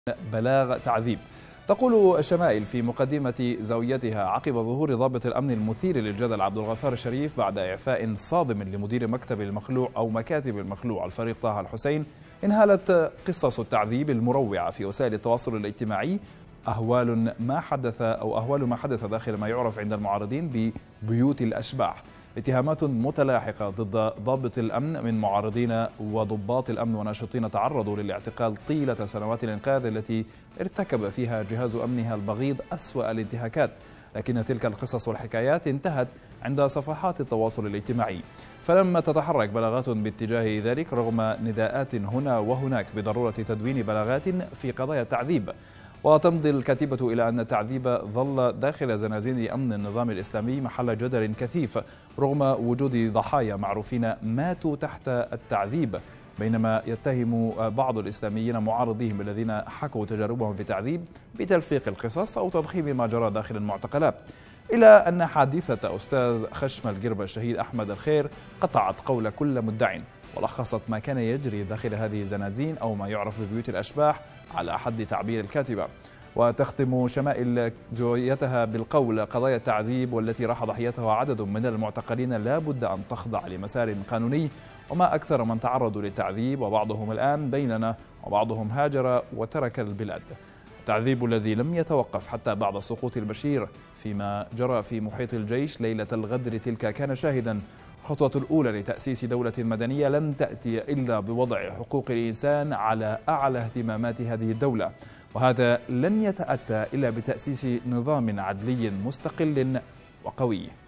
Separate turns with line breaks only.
بلاغ تعذيب. تقول شمائل في مقدمة زاويتها عقب ظهور ضابط الأمن المثير للجدل عبد الغفار الشريف بعد إعفاء صادم لمدير مكتب المخلوع أو مكاتب المخلوع الفريق طه الحسين، انهالت قصص التعذيب المروعة في وسائل التواصل الاجتماعي أهوال ما حدث داخل ما يعرف عند المعارضين ببيوت الأشباح. اتهامات متلاحقة ضد ضابط الأمن من معارضين وضباط الأمن وناشطين تعرضوا للاعتقال طيلة سنوات الإنقاذ التي ارتكب فيها جهاز أمنها البغيض أسوأ الانتهاكات، لكن تلك القصص والحكايات انتهت عند صفحات التواصل الاجتماعي، فلم تتحرك بلاغات باتجاه ذلك رغم نداءات هنا وهناك بضرورة تدوين بلاغات في قضايا التعذيب. وتمضي الكاتبة إلى أن التعذيب ظل داخل زنازين أمن النظام الإسلامي محل جدل كثيف رغم وجود ضحايا معروفين ماتوا تحت التعذيب، بينما يتهم بعض الإسلاميين معارضيهم الذين حكوا تجاربهم في التعذيب بتلفيق القصص أو تضخيم ما جرى داخل المعتقلات، إلى أن حادثة أستاذ خشم القربة الشهيد أحمد الخير قطعت قول كل مدع ولخصت ما كان يجري داخل هذه الزنازين أو ما يعرف ببيوت الأشباح على حد تعبير الكاتبة. وتختم شمائل زويتها بالقول: قضايا التعذيب والتي راح ضحيتها عدد من المعتقلين لا بد أن تخضع لمسار قانوني، وما أكثر من تعرضوا للتعذيب وبعضهم الآن بيننا وبعضهم هاجر وترك البلاد. التعذيب الذي لم يتوقف حتى بعد سقوط البشير فيما جرى في محيط الجيش ليلة الغدر تلك كان شاهدا. الخطوة الأولى لتأسيس دولة مدنية لن تأتي إلا بوضع حقوق الإنسان على أعلى اهتمامات هذه الدولة، وهذا لن يتأتى إلا بتأسيس نظام عدلي مستقل وقوي.